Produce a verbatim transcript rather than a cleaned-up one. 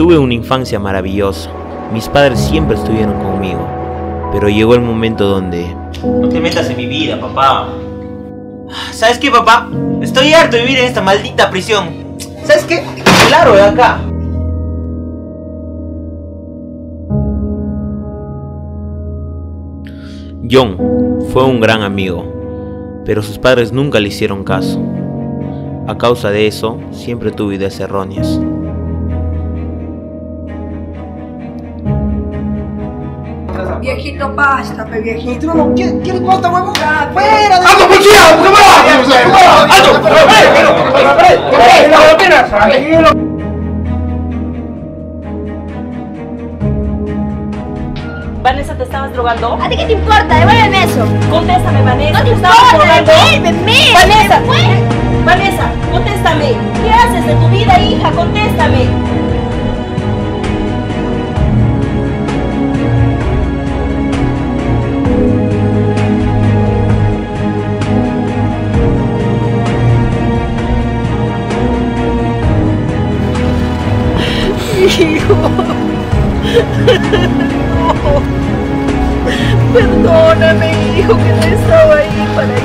Tuve una infancia maravillosa. Mis padres siempre estuvieron conmigo. Pero llegó el momento donde... No te metas en mi vida, papá. ¿Sabes qué, papá? Estoy harto de vivir en esta maldita prisión. ¿Sabes qué? Claro, de acá. John fue un gran amigo, pero sus padres nunca le hicieron caso. A causa de eso, siempre tuvo ideas erróneas. Viejito, basta, pe viejito. No, ¿qué, qué le pasa, huevón? Ya, ¡Fuera de... ¡Alto, policía! ¡No me va! ¡Alto! Vanessa, ¿te estabas drogando? ¿A ti qué te importa? Devuélveme eso. Contéstame, Vanessa. No te estabas importa, drogando? devuélveme. Vanessa, Vanessa, contéstame. ¿Qué haces de tu vida, hija? Contéstame. Hijo. No. Perdóname, hijo, que no estaba ahí para